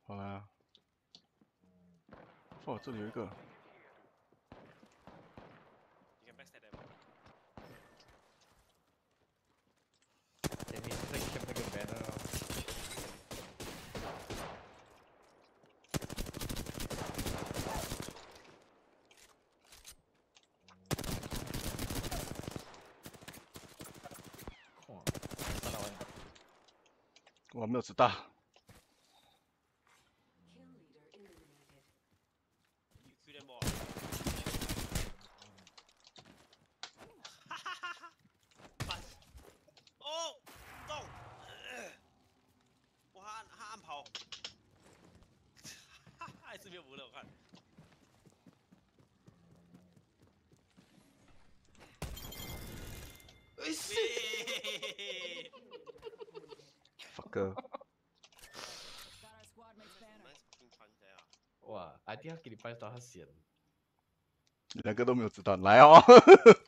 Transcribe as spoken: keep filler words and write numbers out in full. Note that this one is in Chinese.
好啦。哦，这里有一个。 前面在 camp 那个 banner 哦。哇，三百万。 我没有子弹。 哦，中！哇，他他暗跑，还是没有无了，我看。 哎是。 fuck。 哇 ，I think 他给你 five star 他险。 两个都没有子弹，来哦。